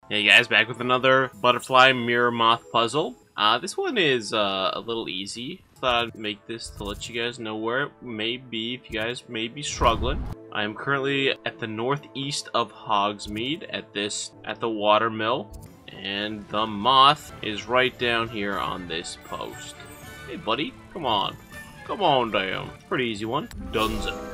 Hey guys, back with another butterfly mirror moth puzzle. This one is a little easy. Thought I'd make this to let you guys know where it may be if you guys may be struggling. I am currently at the northeast of Hogsmead at the water mill, and the moth is right down here on this post. Hey buddy, come on down. Pretty easy one. Dunzo.